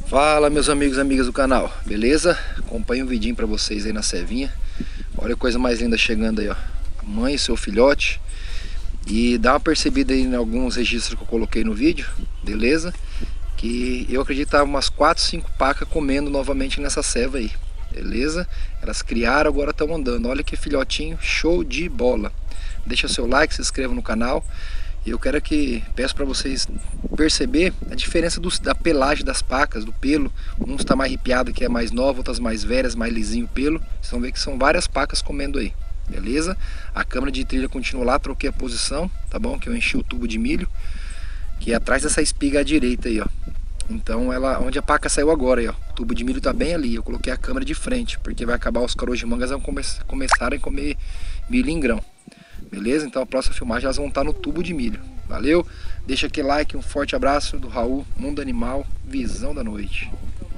Fala, meus amigos e amigas do canal, beleza? Acompanhe um vidinho pra vocês aí na cevinha. Olha a coisa mais linda chegando aí, ó. A mãe e seu filhote. E dá uma percebida aí em alguns registros que eu coloquei no vídeo, beleza? Que eu acredito que tava umas 4, 5 pacas comendo novamente nessa ceva aí, beleza? Elas criaram, agora estão andando. Olha que filhotinho, show de bola. Deixa seu like, se inscreva no canal. E eu peço para vocês perceber a diferença da pelagem das pacas, do pelo. Uns está mais arrepiado, que é mais nova, outras mais velhas, mais lisinho o pelo. Vocês vão ver que são várias pacas comendo aí, beleza? A câmera de trilha continua lá, troquei a posição, tá bom? Que eu enchi o tubo de milho, que é atrás dessa espiga à direita aí, ó. Então ela, onde a paca saiu agora aí, ó, o tubo de milho tá bem ali. Eu coloquei a câmera de frente, porque vai acabar os caroços de mangas, vão começarem a comer milho em grão. Beleza? Então a próxima filmagem elas vão estar no tubo de milho. Valeu? Deixa aquele like, um forte abraço do Raul, Mundo Animal, Visão da Noite.